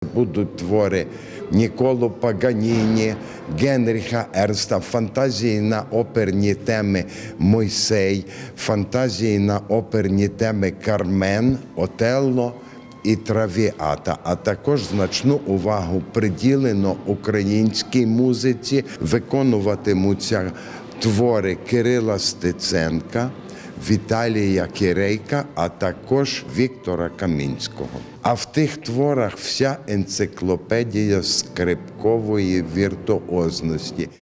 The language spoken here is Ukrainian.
Будуть твори Ніколо Паганіні, Генріха Ерста, фантазії на оперні теми «Мойсей», фантазії на оперні теми «Кармен», «Отелло» і «Травіата». А також значну увагу приділено українській музиці. Виконуватимуться твори Кирила Стеценка, Віталія Кірейка, а також Віктора Камінського. А в тих творах вся енциклопедія скрипкової віртуозності.